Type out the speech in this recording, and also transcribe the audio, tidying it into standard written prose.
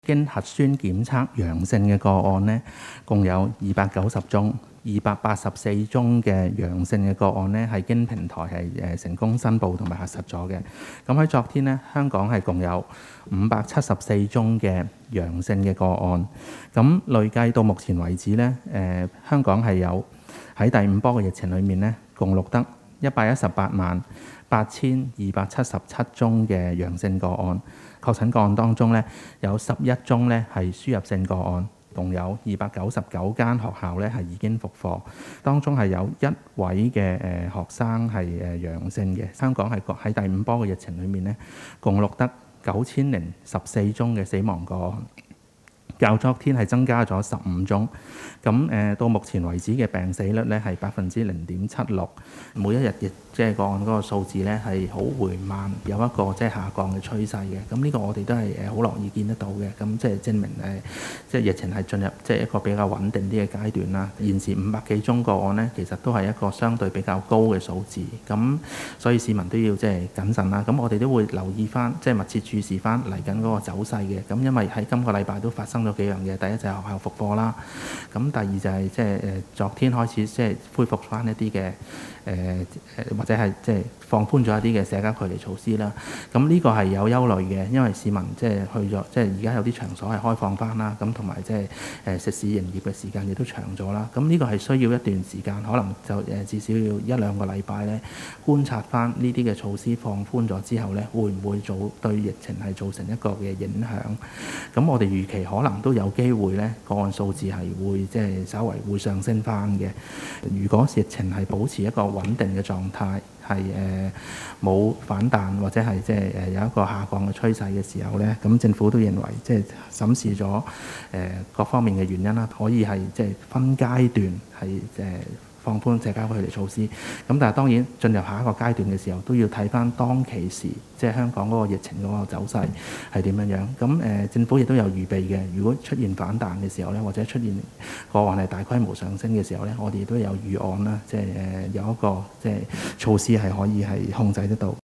經核酸檢測陽性嘅個案呢，共有290宗，284宗嘅陽性嘅個案呢，係經平台係成功申報同埋核實咗嘅。咁喺昨天呢，香港係共有574宗嘅陽性嘅個案。咁累計到目前為止呢，香港係有喺第5波嘅疫情裏面呢，共錄得1188277宗嘅陽性個案。確診個案當中呢，有11宗呢係輸入性個案，共有299間學校呢係已經復課，當中係有1位嘅學生係陽性嘅。香港係喺第5波嘅疫情裏面呢，共錄得9014宗嘅死亡個案。較昨天係增加咗15宗，咁到目前為止嘅病死率呢係0.76%，每一日嘅即係個案嗰個數字呢係好緩慢，有一個即係下降嘅趨勢嘅。咁呢個我哋都係好樂意見得到嘅。咁即係證明即係疫情係進入即係一個比較穩定啲嘅階段啦。現時500幾宗個案呢，其實都係一個相對比較高嘅數字。咁所以市民都要即係謹慎啦。咁我哋都會留意翻，即係密切注視翻嚟緊嗰個走勢嘅。咁因為喺今個禮拜都發生咗幾樣嘢，第一就係學校復課啦，咁第二就係即係昨天開始即係恢復翻一啲嘅或者係即係放寬咗一啲嘅社交距離措施啦。咁呢個係有憂慮嘅，因為市民即係去咗即係而家有啲場所係開放翻啦，咁同埋即係食肆營業嘅時間亦都長咗啦。咁呢個係需要一段時間，可能就至少要1-2個禮拜咧，觀察翻呢啲嘅措施放寬咗之後咧，會唔會對疫情係造成一個嘅影響？咁我哋預期可能都有機會咧，個案數字係會即係稍為會上升翻嘅。如果疫情係保持一個穩定嘅狀態，係冇反彈或者係即係有一個下降嘅趨勢嘅時候咧，咁政府都認為即係審視咗各方面嘅原因啦，可以係即係分階段係放寬社交距離措施。咁但係當然進入下一個階段嘅時候，都要睇翻當其時即係香港嗰個疫情嗰個走勢係點樣樣。咁政府亦都有預備嘅。如果出現反彈嘅時候咧，或者出現個案係大規模上升嘅時候咧，我哋都有預案啦，即係有一個即係措施係可以係控制得到。